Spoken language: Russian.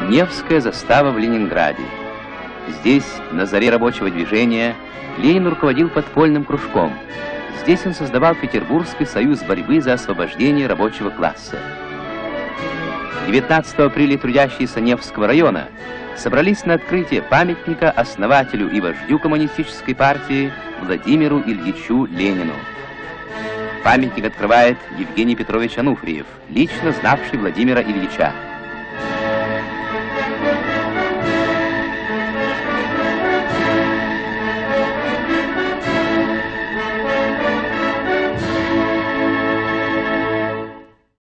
Невская застава в Ленинграде. Здесь, на заре рабочего движения, Ленин руководил подпольным кружком. Здесь он создавал Петербургский союз борьбы за освобождение рабочего класса. 19 апреля трудящиеся Невского района собрались на открытие памятника основателю и вождю коммунистической партии Владимиру Ильичу Ленину. Памятник открывает Евгений Петрович Ануфриев, лично знавший Владимира Ильича.